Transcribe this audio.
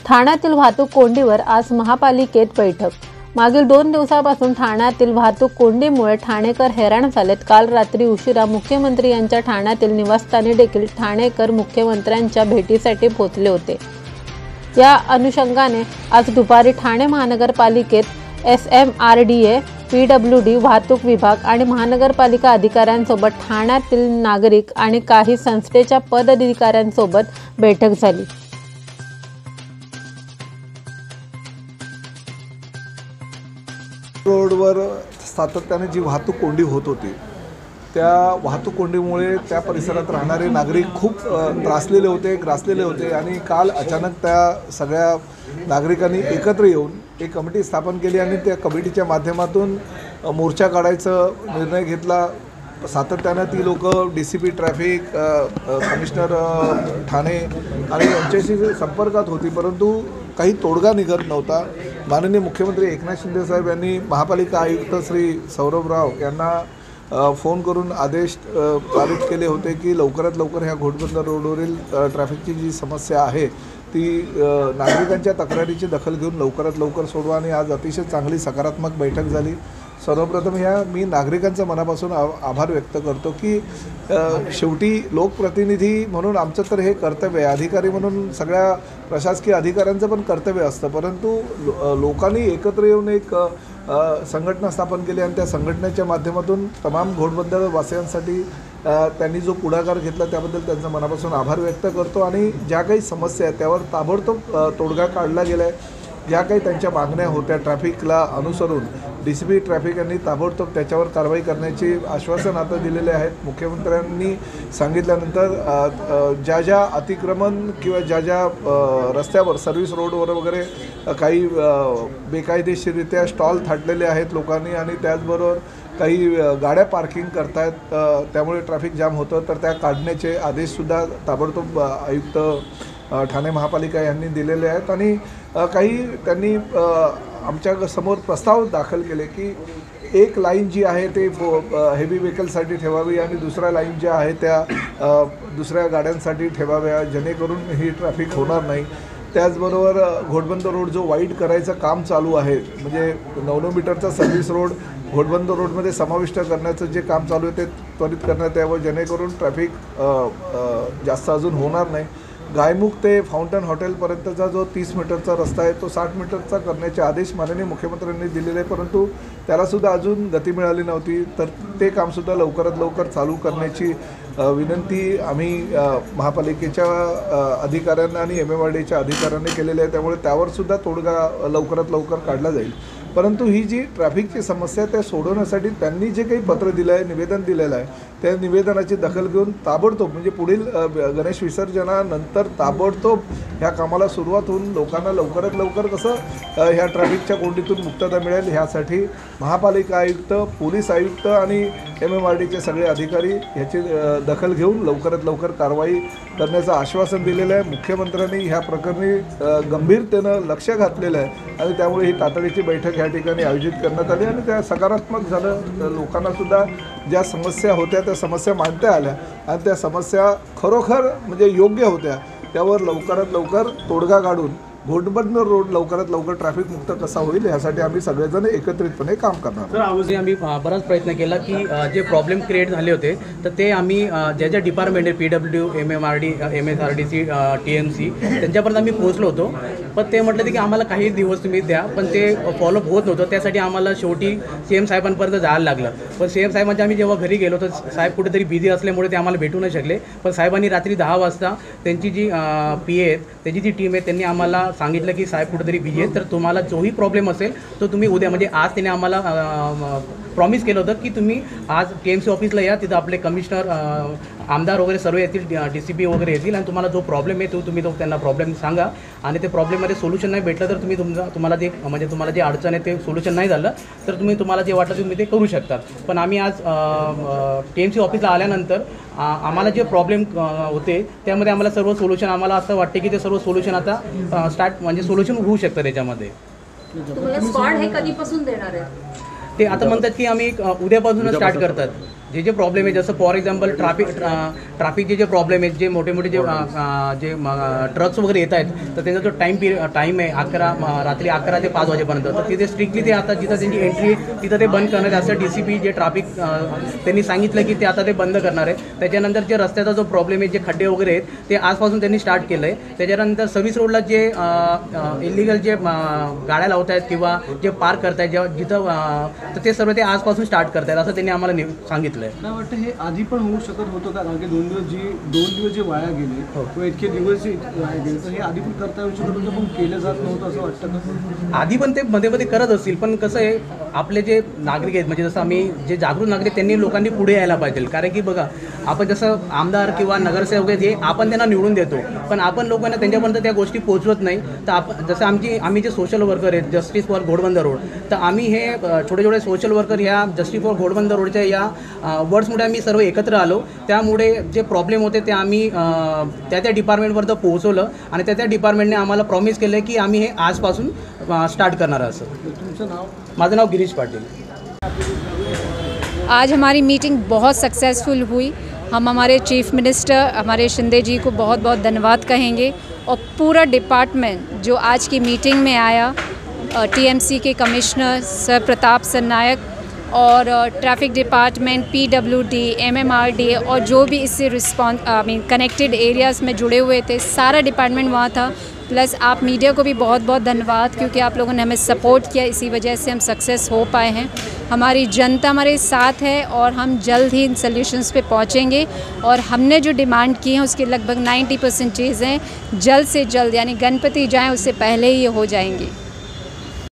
ठाण्यातील वाहतूक कोंडीवर आज महापालिकेत बैठक। मागील 2 दिवसांपासून ठाण्यातील वाहतूक कोंडीमुळे ठाणेकर हैराण झालेत। काल रात्री उशिरा मुख्यमंत्री यांच्या ठाण्यातील निवासस्थानी देखील ठाणेकर मुख्यमंत्र्यांच्या भेटीसाठी पोहोचले होते। या अनुषंगाने आज दुपारी ठाणे महानगरपालिकेत SMRDA, PWD, वाहतूक विभाग आणि महानगरपालिका अधिकाऱ्यांसोबत ठाण्यातील नागरिक आणि काही संस्थेच्या पदाधिकाऱ्यांसोबत बैठक झाली। रोडवर सातत्याने जी वाहतूक कोंडी होत होती त्या वाहतूक कोंडीमुळे त्या परिसरात राहणारे नागरिक खूप त्रासलेले होते, ग्रासलेले होते आणि काल अचानक त्या सगळ्या नागरिकांनी एकत्र येऊन एक कमिटी स्थापन केली आणि त्या कमिटीच्या माध्यमातून मोर्चा काढायचा निर्णय घेतला। सातत्याने ती लोक DCP ट्रॅफिक, कमिशनर ठाणे आणि यांच्याशी संपर्कात होती, परंतु काही तोडगा निघत नव्हता। माननीय मुख्यमंत्री एकनाथ शिंदे साहेब यांनी महापालिका आयुक्त श्री सौरभ राव यांना फोन करून आदेश पारित केले होते की लवकरात लवकर ह्या घोडबंदर रोडवरील ट्रॅफिकची जी समस्या आहे ती नागरिकांच्या तक्रारीची दखल घेऊन लवकरात लवकर सोडवा आणि आज अतिशय चांगली सकारात्मक बैठक झाली। सर्वप्रथम मी नागरिकांचा मनापासून आभार व्यक्त करतो की शेवटी लोकप्रतिनिधी म्हणून आमचं तर हे कर्तव्य आहे, अधिकारी म्हणून सगळ्या प्रशासकीय अधिकाऱ्यांचं पण कर्तव्य असतं, परंतु लोकांनी एकत्र येऊन एक संघटना स्थापन केली आणि त्या संघटनेच्या माध्यमातून तमाम घोडबंदर वासियांसाठी त्यांनी जो पुढाकार घेतला त्याबद्दल त्यांचा मनापासून आभार व्यक्त करतो आणि ज्या काही समस्या आहेत त्यावर ताबडतोब तोडगा काढला गेला आहे। ज्या काही त्यांच्या मागण्या होत्या ट्रॅफिकला अनुसरून DCP ट्रॅफिक यांनी ताबडतोब त्याच्यावर कारवाई करण्याचे आश्वासन आता दिलेले आहेत। मुख्यमंत्र्यांनी सांगितल्यानंतर ज्या अतिक्रमण किंवा ज्या रस्त्यावर सर्व्हिस रोडवर वगैरे काही बेकायदेशीररित्या स्टॉल थाटलेले आहेत लोकांनी आणि त्याचबरोबर काही गाड्या पार्किंग करतायत, त्यामुळे ट्रॅफिक जाम होतं, तर त्या काढण्याचे आदेशसुद्धा ताबडतोब आयुक्त ठाणे महापालिका यांनी दिलेले आहेत आणि काही त्यांनी आमच्या समोर प्रस्ताव दाखल केले की एक लाईन जी आहे ते हेवी व्हेकलसाठी ठेवावी आणि दुसऱ्या लाईन ज्या आहे त्या दुसऱ्या गाड्यांसाठी ठेवाव्या, जेणेकरून ही ट्रॅफिक होणार नाही। त्याचबरोबर घोडबंदर रोड जो वाईड करायचं काम चालू आहे, म्हणजे 9 मीटरचा सर्व्हिस रोड घोडबंदर रोडमध्ये समाविष्ट करण्याचं जे काम चालू आहे ते त्वरित करण्यात यावं, जेणेकरून ट्रॅफिक जास्त अजून होणार नाही। गायमुख ते फाउंटन हॉटेलपर्यंतचा जो 30 मीटरचा रस्ता आहे तो 60 मीटरचा करण्याचे आदेश माननीय मुख्यमंत्र्यांनी दिलेले, परंतु त्यालासुद्धा अजून गती मिळाली नव्हती, तर ते कामसुद्धा लवकरात लवकर चालू करण्याची विनंती आम्ही महापालिकेच्या अधिकाऱ्यांना आणि MMRDAच्या अधिकाऱ्यांनी केलेली आहे, त्यामुळे त्यावरसुद्धा तोडगा लवकरात लवकर काढला जाईल। परंतु ही जी ट्रॅफिकची समस्या त्या सोडवण्यासाठी त्यांनी जे काही पत्र दिलं आहे, निवेदन दिलेलं आहे, त्या निवेदनाची दखल घेऊन ताबडतोब म्हणजे पुढील गणेश विसर्जनानंतर ताबडतोब ह्या कामाला सुरुवात होऊन लोकांना लवकरात लवकर कसं ह्या ट्रॅफिकच्या कोंडीतून मुक्तता मिळेल ह्यासाठी महापालिका आयुक्त, पोलीस आयुक्त आणि MMRDAचे सगळे अधिकारी ह्याची दखल घेऊन लवकरात लवकर कारवाई करण्याचं आश्वासन दिलेलं आहे। मुख्यमंत्र्यांनी ह्या प्रकरणी गंभीरतेनं लक्ष घातलेलं आहे आणि त्यामुळे ही तातडीची बैठक ह्या ठिकाणी आयोजित करण्यात आली आणि त्या सकारात्मक झालं। लोकांनासुद्धा ज्या समस्या होत्या त्या समस्या मांडता आल्या आणि त्या समस्या खरोखर म्हणजे योग्य होत्या, त्यावर लवकरात लवकर तोडगा काढून घोडबंदर रोड लवकरात लवकर ट्रॅफिक मुक्त कसा होईल यासाठी आम्ही सगळेजण एकत्रितपणे काम करणार। सर, आम्ही बराच प्रयत्न केला की जे प्रॉब्लेम क्रिएट झाले होते तर ते आम्ही ज्या डिपार्टमेंट आहे PWD, MMRD, MSRDC, TMC त्यांच्यापर्यंत आम्ही पोहोचलो होतो, पण ते म्हटलं की आम्हाला काही दिवस तुम्ही द्या, पण ते फॉलोअप होत नव्हतं। त्यासाठी आम्हाला शेवटी CM साहेबांपर्यंत जायला लागलं, पण CM साहेबांच्या आम्ही जेव्हा घरी गेलो तर साहेब कुठेतरी बिझी असल्यामुळे ते आम्हाला भेटू नाही शकले, पण साहेबांनी रात्री 10 वाजता त्यांची जी PA आहेत त्याची जी टीम आहे त्यांनी आम्हाला सांगितलं की साहेब कुठेतरी बिझी आहेत, तर तुम्हाला जोही प्रॉब्लेम असेल तो तुम्ही उद्या, म्हणजे आज त्याने आम्हाला प्रॉमिस केलं होतं की तुम्ही आज TMC ऑफिसला या, तिथं आपले कमिशनर, आमदार वगैरे सर्व येतील, DCP वगैरे येतील आणि तुम्हाला जो प्रॉब्लेम आहे तुम्ही त्यांना प्रॉब्लेम सांगा आणि ते प्रॉब्लेममध्ये सोल्युशन नाही भेटलं तर तुम्हाला जे म्हणजे तुम्हाला जे अडचण आहे ते सोल्युशन नाही झालं तर तुम्हाला जे वाटलं तुम्ही ते करू शकता। पण आम्ही आज TMC ऑफिसला आल्यानंतर आम्हाला जे प्रॉब्लेम होते त्यामध्ये आम्हाला सर्व सोल्युशन, आम्हाला असं वाटते की ते सर्व सोल्युशन आता म्हणजे सोल्युशन होऊ शकतं त्याच्यामध्ये। तुम्हाला स्पॉट हे कधीपासून देणार आहे? ते आता म्हणतात की आम्ही उद्यापासूनच स्टार्ट करतात। जे प्रॉब्लेम आहे, जसं फॉर एक्झाम्पल ट्रॅफिकचे जे प्रॉब्लेम आहेत, जे मोठे मोठे जे ट्रक्स वगैरे येत आहेत, तर त्यांचा जो टाईम आहे रात्री 11 ते 5 वाजेपर्यंत, तर तिथे स्ट्रिक्टली ते आता जिथं त्यांची एंट्री तिथं ते बंद करणार आहे. असं DCP जे ट्रॅफिक त्यांनी सांगितलं की ते आता ते बंद करणार आहे. त्याच्यानंतर जे रस्त्याचा जो प्रॉब्लेम आहे, जे खड्डे वगैरे आहेत, ते आजपासून त्यांनी स्टार्ट केलं आहे. त्याच्यानंतर सर्व्हिस रोडला जे इलिगल जे गाड्या लावत आहेत किंवा जे पार्क करतायत जिथं, तर ते सर्व ते आजपासून स्टार्ट करतायत असं त्यांनी आम्हाला सांगितलं. काय वाटतं हे आधी पण होऊ शकत होतं का? कारण की 2 दिवस जे वाया गेले किंवा इतके दिवस जे वाया गेले, तर हे आधी पण करता येऊ शकत होतं पण केलं जात नव्हतं असं वाटतं का? आधी पण ते मध्ये मध्ये करत असतील, पण कसं आहे, आपले जे नागरिक आहेत, म्हणजे जसं आम्ही जे जागरूक नागरिक त्यांनी लोकांनी पुढे यायला पाहिजे. कारण की बघा, आपण जसं आमदार किंवा नगरसेवक आहेत, हे आपण त्यांना निवडून देतो, पण आपण लोकांना त्यांच्यापर्यंत त्या गोष्टी पोहोचवत नाही. तर जसं आम्ही जे सोशल वर्कर आहेत, जस्टिस फॉर घोडबंदर रोड, तर आम्ही हे छोटे सोशल वर्कर ह्या जस्टिस फॉर घोडबंदर रोडच्या या वर्ड्समुळे आम्ही सर्व एकत्र आलो. त्यामुळे जे प्रॉब्लेम होते ते आम्ही त्या डिपार्टमेंटपर्यंत पोहोचवलं आणि त्या डिपार्टमेंटने आम्हाला प्रॉमिस केलं की आम्ही हे आजपासून स्टार्ट करणार आहे. असं. तुमचं नाव? माझं नाव गिरीश पाटील. आज हमारी मीटिंग बहुत सक्सेसफुल हुई. हम हमारे चीफ मिनिस्टर हमारे शिंदे जी को बहुत बहुत धन्यवाद कहेंगे और पूरा डिपार्टमेंट जो आज की मीटिंग में आया, TMC के कमिश्नर सर प्रताप सरनायक और ट्रैफिक डिपार्टमेंट, PWD, MMRD और जो भी इससे कनेक्टेड एरियाज़ में जुड़े हुए थे, सारा डिपार्टमेंट वहाँ था. प्लस आप मीडिया को भी बहुत बहुत धन्यवाद, क्योंकि आप लोगों ने हमें सपोर्ट किया, इसी वजह से हम सक्सेस हो पाए हैं. हमारी जनता हमारे साथ है और हम जल्द ही इन सॉल्यूशंस पे पहुँचेंगे और हमने जो डिमांड की है उसकी लगभग 90% चीज़ें जल्द से जल्द, यानी गणपति जाएँ उससे पहले ही ये हो जाएंगी.